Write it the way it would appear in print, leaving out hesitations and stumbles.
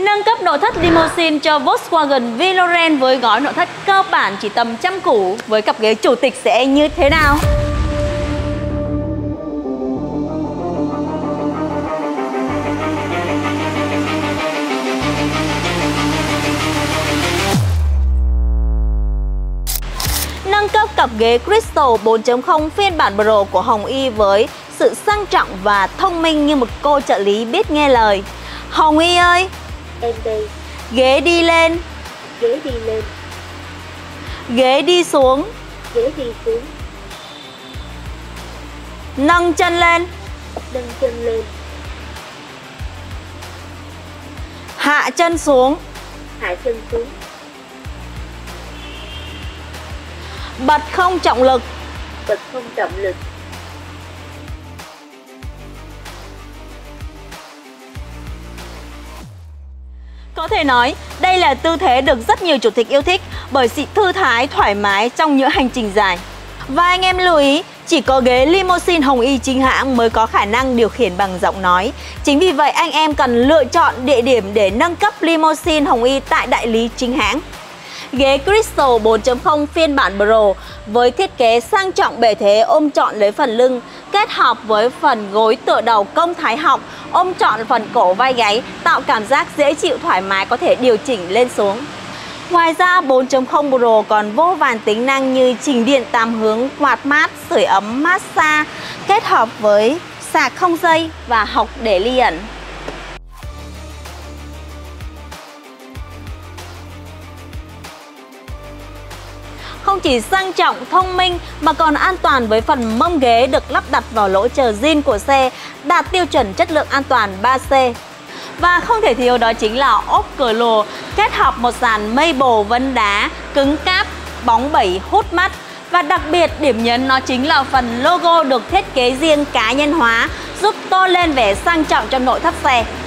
Nâng cấp nội thất limousine cho Volkswagen Veloren với gói nội thất cơ bản chỉ tầm trăm củ với cặp ghế chủ tịch sẽ như thế nào? Nâng cấp cặp ghế Crystal 4.0 phiên bản Pro của Hồng Y với sự sang trọng và thông minh như một cô trợ lý biết nghe lời. Hồng Y ơi! Em đây. Ghế đi lên. Ghế đi lên. Ghế đi xuống. Ghế đi xuống. Nâng chân lên. Nâng chân lên. Hạ chân xuống. Hạ chân xuống. Bật không trọng lực. Bật không trọng lực. Có thể nói, đây là tư thế được rất nhiều chủ tịch yêu thích bởi sự thư thái, thoải mái trong những hành trình dài. Và anh em lưu ý, chỉ có ghế limousine Hồng Y chính hãng mới có khả năng điều khiển bằng giọng nói. Chính vì vậy anh em cần lựa chọn địa điểm để nâng cấp limousine Hồng Y tại đại lý chính hãng. Ghế Crystal 4.0 phiên bản Pro với thiết kế sang trọng bề thế ôm trọn lấy phần lưng, kết hợp với phần gối tựa đầu cong thái học, ôm trọn phần cổ vai gáy, tạo cảm giác dễ chịu thoải mái có thể điều chỉnh lên xuống. Ngoài ra 4.0 Pro còn vô vàn tính năng như chỉnh điện 8 hướng, quạt mát, sưởi ấm, massage, kết hợp với sạc không dây và hộc để ly ẩn. Không chỉ sang trọng, thông minh mà còn an toàn với phần mông ghế được lắp đặt vào lỗ chờ zin của xe, đạt tiêu chuẩn chất lượng an toàn 3C. Và không thể thiếu đó chính là ốp cửa lồ kết hợp một dàn Maple vân đá, cứng cáp, bóng bẩy hút mắt. Và đặc biệt điểm nhấn nó chính là phần logo được thiết kế riêng cá nhân hóa, giúp tô lên vẻ sang trọng cho nội thất xe.